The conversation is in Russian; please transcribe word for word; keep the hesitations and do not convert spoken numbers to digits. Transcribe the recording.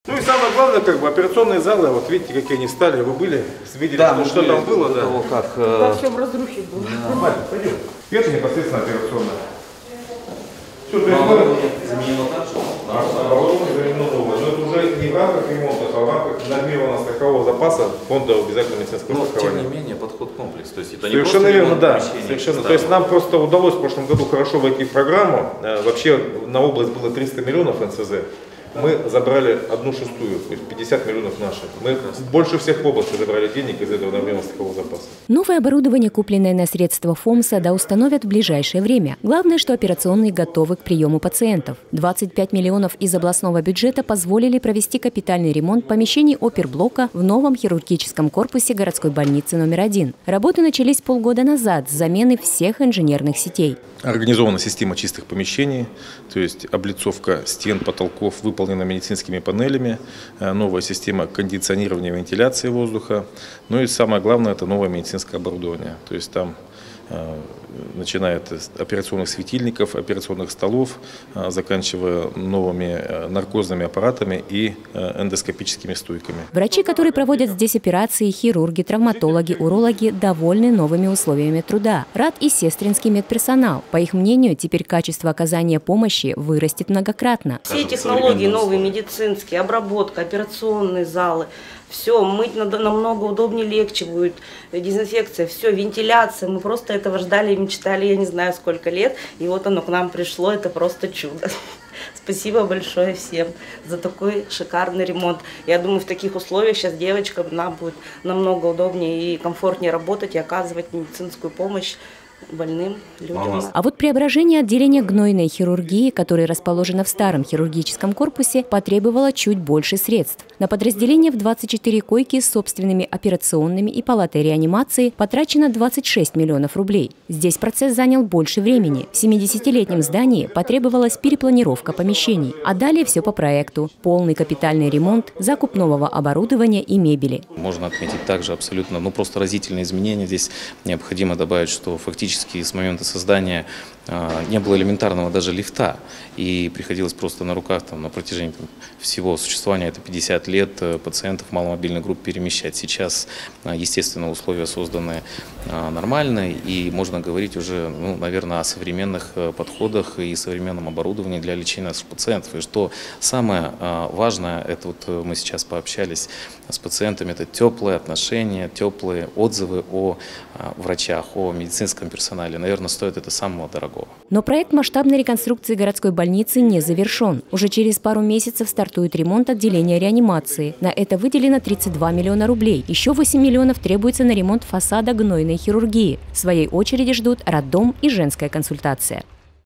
Ну и самое главное, как бы операционные залы, вот видите, какие они стали, вы были, видели, да, что, что там было, да. Того, как, Во всем разрухе было. Да. Пойдем. Это непосредственно операционная. Все, то есть заменено так же? оборудование заменено новое. Но это уже не в рамках ремонта, а в рамках нормированного страхового запаса фонда обязательного медицинского Но, страхования. тем не менее, подход комплекс. То есть это Совершенно не верно, да. Совершенно. Совершенно. То есть нам просто удалось в прошлом году хорошо войти в программу. Вообще на область было триста миллионов эн цэ зэ. Мы забрали одну шестую, то есть пятьдесят миллионов наших. Мы больше всех в области забрали денег из этого нормированного страхового запаса. Новое оборудование, купленное на средства ФОМСа, установят в ближайшее время. Главное, что операционные готовы к приему пациентов. двадцать пять миллионов из областного бюджета позволили провести капитальный ремонт помещений оперблока в новом хирургическом корпусе городской больницы номер один. Работы начались полгода назад с замены всех инженерных сетей. Организована система чистых помещений, то есть облицовка стен, потолков выполнена медицинскими панелями, новая система кондиционирования и вентиляции воздуха, ну и самое главное — это новое медицинское оборудование, то есть там начиная от операционных светильников, операционных столов, заканчивая новыми наркозными аппаратами и эндоскопическими стойками. Врачи, которые проводят здесь операции, хирурги, травматологи, урологи, довольны новыми условиями труда. Рад и сестринский медперсонал. По их мнению, теперь качество оказания помощи вырастет многократно. Все технологии новые, медицинские, обработка, операционные залы. Все, мыть надо намного удобнее, легче будет, дезинфекция, все, вентиляция. Мы просто этого ждали и мечтали, я не знаю, сколько лет. И вот оно к нам пришло, это просто чудо. Спасибо большое всем за такой шикарный ремонт. Я думаю, в таких условиях сейчас девочкам нам будет намного удобнее и комфортнее работать и оказывать медицинскую помощь больным людям. А вот преображение отделения гнойной хирургии, которое расположено в старом хирургическом корпусе, потребовало чуть больше средств. На подразделение в двадцать четыре койки с собственными операционными и палатой реанимации потрачено двадцать шесть миллионов рублей. Здесь процесс занял больше времени. В семидесятилетнем здании потребовалась перепланировка помещений. А далее все по проекту. Полный капитальный ремонт, закуп нового оборудования и мебели. Можно отметить также абсолютно, ну просто разительные изменения. Здесь необходимо добавить, что фактически с момента создания э, не было элементарного даже лифта, и приходилось просто на руках там, на протяжении там, всего существования, это пятьдесят лет, э, пациентов в маломобильной группе перемещать. Сейчас, э, естественно, условия созданы э, нормально, и можно говорить уже, ну, наверное, о современных э, подходах и современном оборудовании для лечения наших пациентов. И что самое э, важное, это вот э, мы сейчас пообщались с пациентами, это теплые отношения, теплые отзывы о э, врачах, о медицинском персонале. Наверное, стоит это самого дорогого. Но проект масштабной реконструкции городской больницы не завершен. Уже через пару месяцев стартует ремонт отделения реанимации. На это выделено тридцать два миллиона рублей. Еще восемь миллионов требуется на ремонт фасада гнойной хирургии. В своей очереди ждут роддом и женская консультация.